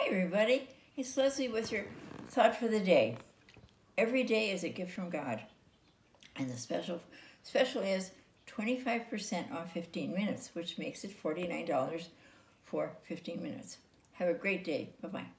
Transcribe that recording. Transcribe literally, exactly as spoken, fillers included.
everybody. It's Leslie with your thought for the day. Every day is a gift from God. And the special special is twenty-five percent off fifteen minutes, which makes it forty-nine dollars for fifteen minutes. Have a great day. Bye-bye.